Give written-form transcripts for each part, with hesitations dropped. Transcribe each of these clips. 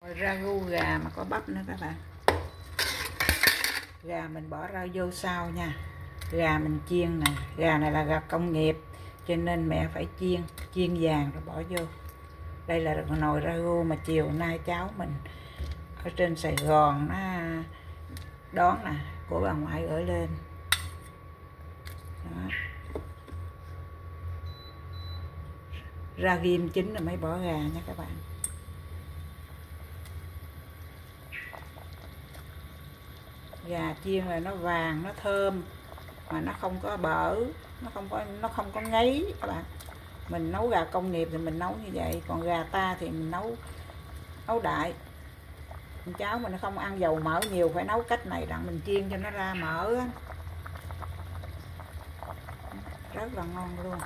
Ragu gà mà có bắp nữa các bạn. Gà mình bỏ ra vô sau nha. Gà mình chiên nè, gà này là gà công nghiệp cho nên mẹ phải chiên vàng rồi bỏ vô. Đây là nồi ragu mà chiều nay cháu mình ở trên Sài Gòn nó đón nè, của bà ngoại gửi lên. Đó. Ra ghim chín rồi mới bỏ gà nha các bạn. Gà chiên là nó vàng, nó thơm mà nó không có bở, nó không có ngấy các bạn. Mình nấu gà công nghiệp thì mình nấu như vậy, còn gà ta thì mình nấu đại. Cháu mình nó không ăn dầu mỡ nhiều, phải nấu cách này đặng mình chiên cho nó ra mỡ á. Rất là ngon luôn.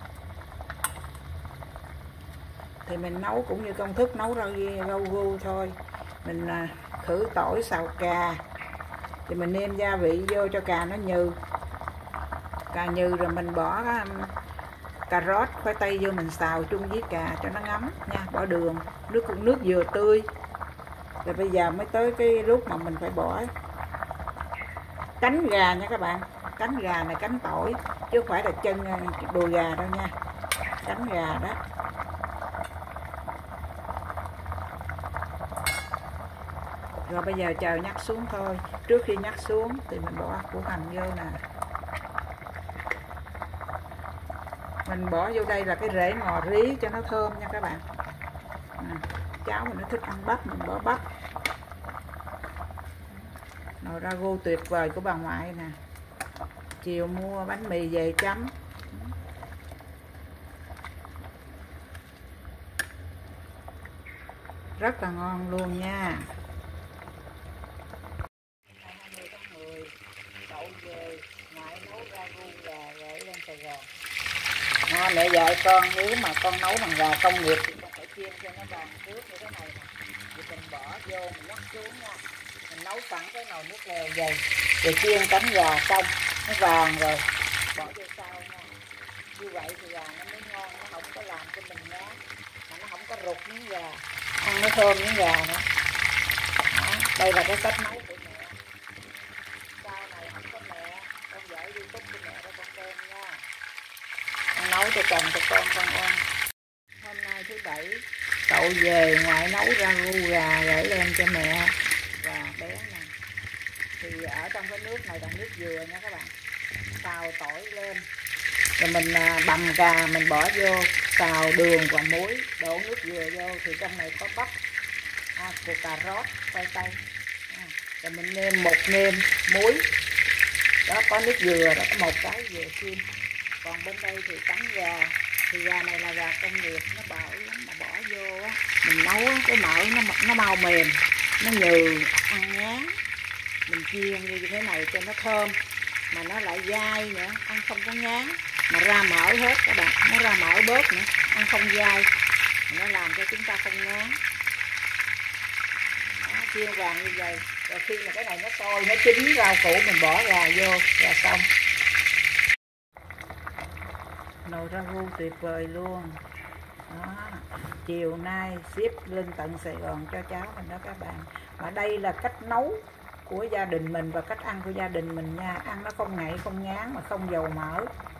Thì mình nấu cũng như công thức nấu rau gu thôi. Mình khử tỏi, xào cà, thì mình nêm gia vị vô cho cà nó nhừ. Cà nhừ rồi mình bỏ cà rốt, khoai tây vô mình xào chung với cà cho nó ngấm nha. Bỏ đường, nước dừa tươi. Rồi bây giờ mới tới cái lúc mà mình phải bỏ cánh gà nha các bạn. Cánh gà này cánh tỏi chứ không phải là chân đùi gà đâu nha. Cánh gà đó. Rồi bây giờ chờ nhắc xuống thôi. Trước khi nhắc xuống thì mình bỏ củ hành vô nè. Mình bỏ vô đây là cái rễ ngò rí cho nó thơm nha các bạn. Cháu mình nó thích ăn bắp, mình bỏ bắp. Nồi ragu tuyệt vời của bà ngoại nè. Chiều mua bánh mì về chấm. Rất là ngon luôn nha. Cậu về ngoại nấu ragu gà gửi lên Sài Gòn. Mẹ dạy con nếu mà con nấu bằng gà công nghiệp thì con phải chiên cho nó vàng trước như thế này nè. Thì mình bỏ vô, mình nhắc xuống nha. Mình nấu sẵn cái nồi nước lèo dày. Rồi chiên cánh gà xong, nó vàng rồi. Bỏ vô sau nha. Như vậy thì gà nó mới ngon, nó không có làm cho mình ngán. Mà nó không có rụt miếng gà. Ăn nó thơm miếng gà nữa. Đó. Đây là cái cách nấu của mẹ. Sau này không có mẹ, con dạy YouTube của mẹ đó con xem nha. Con nấu cho chồng cho con ăn. Hôm nay thứ Bảy, cậu về ngoại nấu ragu gà gửi lên cho mẹ và bé nè. Thì ở trong cái nước này là nước dừa nha các bạn. Xào tỏi lên. Rồi mình bằm gà mình bỏ vô, xào đường và muối, đổ nước dừa vô thì trong này có bắp, cà rốt, khoai tây. Rồi mình nêm muối. Đó có nước dừa, đó có một cái dừa xiêm. Còn bên đây thì cánh gà. Thì gà này là gà công nghiệp, nó bở lắm mà bỏ vô á, mình nấu á, cái mỡ nó mau mềm, nó nhừ, ăn ngán. Mình chiên như thế này cho nó thơm mà nó lại dai nữa, ăn không có ngán, mà ra mỡ hết các bạn, nó ra mỡ bớt nữa, ăn không dai, nó làm cho chúng ta không ngán. Đó, chiên vàng như vậy. Rồi khi mà cái này nó sôi, nó chín rau củ mình bỏ gà vô là xong. Nồi ragu tuyệt vời luôn. Đó. Chiều nay ship lên tận Sài Gòn cho cháu mình đó các bạn. Mà đây là cách nấu của gia đình mình và cách ăn của gia đình mình nha. Ăn nó không ngậy, không ngán mà không dầu mỡ.